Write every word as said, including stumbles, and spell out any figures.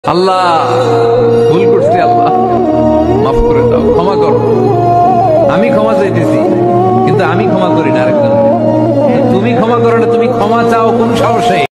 আল্লাহ ভুল করছি, আল্লাহ মাফ করে দাও, ক্ষমা করো। আমি ক্ষমা চাইতেছি, কিন্তু আমি ক্ষমা করি না আরেকজন। তুমি ক্ষমা করো না, তুমি ক্ষমা চাও কোন সাহসে?